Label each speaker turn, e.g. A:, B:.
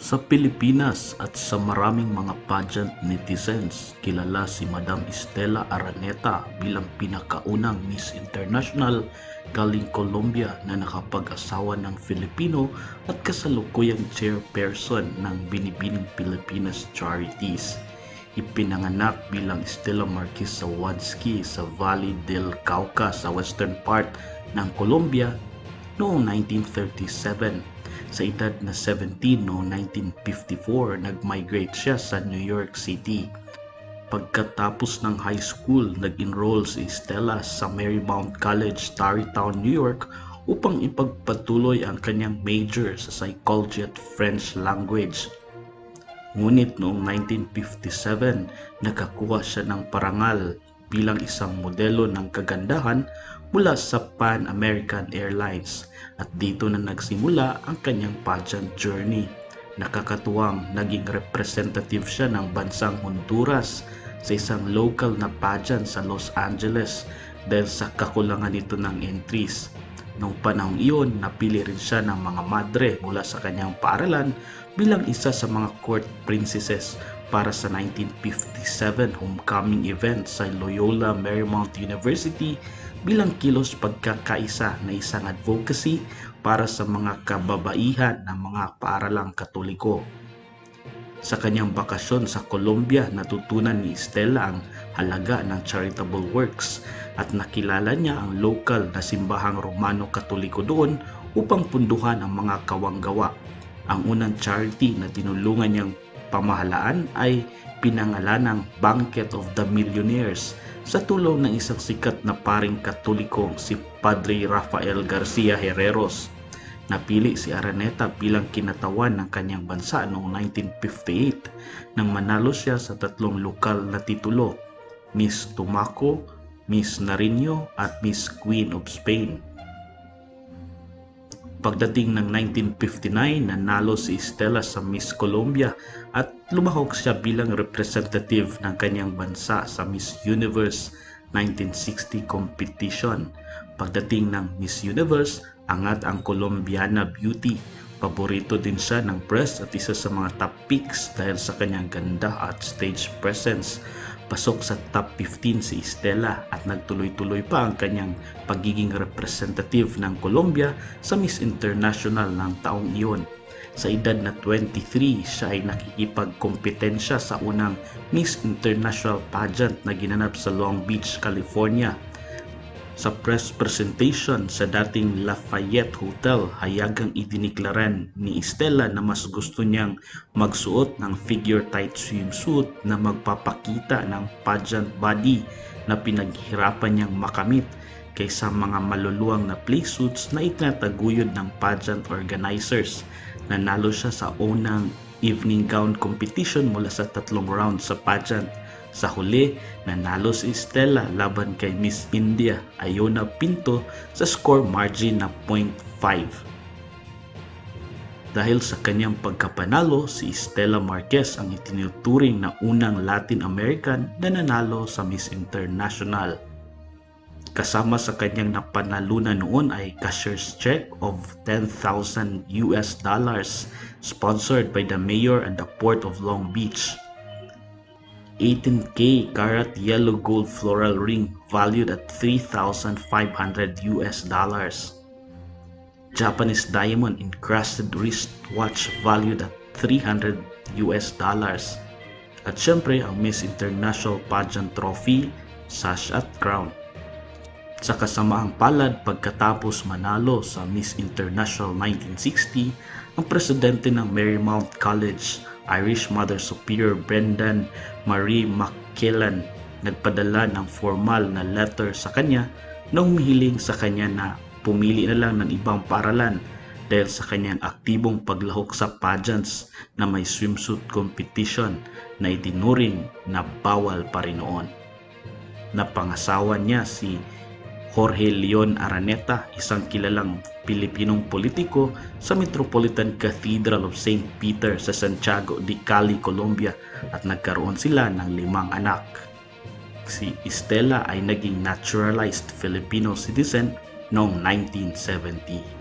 A: Sa Pilipinas at sa maraming mga pageant netizens, kilala si Madam Estela Araneta bilang pinakaunang Miss International galing Colombia na nakapag-asawa ng Filipino at kasalukuyang chairperson ng Binibining Pilipinas Charities. Ipinanganak bilang Estela Marquez Sawadsky sa Valle del Cauca sa western part ng Colombia noong 1937. Sa edad na 17 noong 1954, nag-migrate siya sa New York City. Pagkatapos ng high school, nag-enroll si Estela sa Marymount College, Tarrytown, New York upang ipagpatuloy ang kanyang major sa psychology at French language. Ngunit noong 1957, nakakuha siya ng parangal bilang isang modelo ng kagandahan mula sa Pan American Airlines at dito na nagsimula ang kanyang pageant journey. Nakakatuwang naging representative siya ng bansang Honduras sa isang local na pageant sa Los Angeles dahil sa kakulangan nito ng entries. Noong panahong iyon, napili rin siya ng mga madre mula sa kanyang paaralan bilang isa sa mga court princesses para sa 1957 homecoming event sa Loyola Marymount University bilang kilos pagkakaisa na isang advocacy para sa mga kababaihan ng mga paaralang Katoliko. Sa kanyang bakasyon sa Colombia, natutunan ni Estela ang halaga ng charitable works at nakilala niya ang local na simbahang Romano-Katoliko doon upang punduhan ang mga kawanggawa. Ang unang charity na tinulungan niyang pamahalaan ay pinangalanang Banquet of the Millionaires sa tulong ng isang sikat na paring Katoliko si Padre Rafael Garcia Herreros. Napili si Araneta bilang kinatawan ng kanyang bansa noong 1958 nang manalo siya sa tatlong lokal na titulo, Miss Tumaco, Miss Nariño at Miss Queen of Spain. Pagdating ng 1959, nanalo si Estela sa Miss Colombia at lumahok siya bilang representative ng kanyang bansa sa Miss Universe 1960 competition. Pagdating ng Miss Universe, angat ang Colombiana beauty. Paborito din siya ng press at isa sa mga top picks dahil sa kanyang ganda at stage presence. Pasok sa top 15 si Estela at nagtuloy-tuloy pa ang kanyang pagiging representative ng Colombia sa Miss International ng taong iyon. Sa edad na 23, siya ay nakikipagkompetensya sa unang Miss International pageant na ginanap sa Long Beach, California. Sa press presentation sa dating Lafayette Hotel, hayagang idiniklaran ni Estela na mas gusto niyang magsuot ng figure-tight swimsuit na magpapakita ng pageant body na pinaghirapan niyang makamit kaysa mga maluluwang na playsuits na itinataguyod ng pageant organizers. Nanalo siya sa unang evening gown competition mula sa 3 rounds sa pageant. Sa huli, nanalo si Estela laban kay Miss India Iona Pinto sa score margin na 0.5. Dahil sa kanyang pagkapanalo, si Estela Marquez ang itinuturing na unang Latin American na nanalo sa Miss International. Kasama sa kanyang napanalunan noon ay cashier's check of $10,000 sponsored by the mayor and the Port of Long Beach. 18K carat yellow gold floral ring valued at $3,500. Japanese diamond encrusted wristwatch valued at $300. At syempre ang Miss International Pageant Trophy, sash at crown. Sa kasamaang palad, pagkatapos manalo sa Miss International 1960, ang presidente ng Marymount College, Irish Mother Superior Brendan Marie McKellan, nagpadala ng formal na letter sa kanya na humihiling sa kanya na pumili na lang ng ibang paaralan dahil sa kanyang aktibong paglahok sa pageants na may swimsuit competition na itinuring na bawal pa rin noon. Napangasawa niya si Jorge Leon Araneta, isang kilalang Pilipinong politiko sa Metropolitan Cathedral of St. Peter sa Santiago de Cali, Colombia at nagkaroon sila ng 5 anak. Si Estela ay naging naturalized Filipino citizen noong 1970.